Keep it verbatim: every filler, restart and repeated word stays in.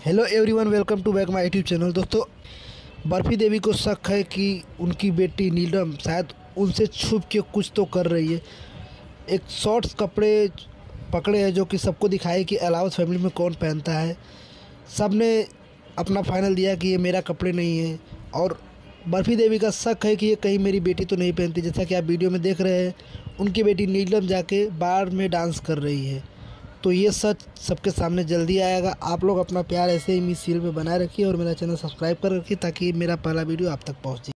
Hello everyone, welcome to back my YouTube channel. दोस्तों, बर्फी देवी को शक है कि उनकी बेटी नीलम शायद उनसे छुप के कुछ तो कर रही है। एक शॉर्ट्स कपड़े पकड़े हैं जो कि सबको दिखाए कि अलाउस फैमिली में कौन पहनता है। सब ने अपना फाइनल दिया कि ये मेरा कपड़े नहीं है, और बर्फी देवी का शक है कि ये कहीं मेरी बेटी तो नहीं पहनती। जैसा कि आप वीडियो में देख रहे हैं, उनकी बेटी नीलम जाके बार में डांस कर रही है। तो ये सच सबके सामने जल्दी आएगा। आप लोग अपना प्यार ऐसे ही मिस सीरियल पे बनाए रखिए और मेरा चैनल सब्सक्राइब कर रखिए ताकि मेरा पहला वीडियो आप तक पहुंचे।